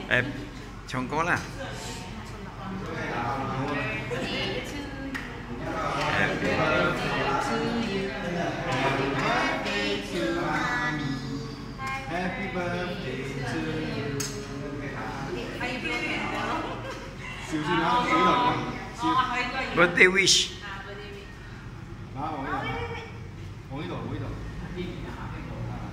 에, 정거라. Happy birthday to you. Siêu siêu đó, siêu rồi. Siêu. Birthday wish. Đó, mỗi đồ. Mỗi đồ.